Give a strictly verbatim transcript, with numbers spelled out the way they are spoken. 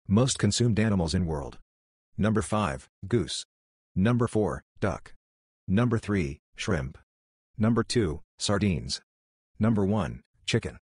Most consumed animals in world. Number five, goose. Number four, duck. Number three, shrimp. Number two, sardines. Number one, chicken.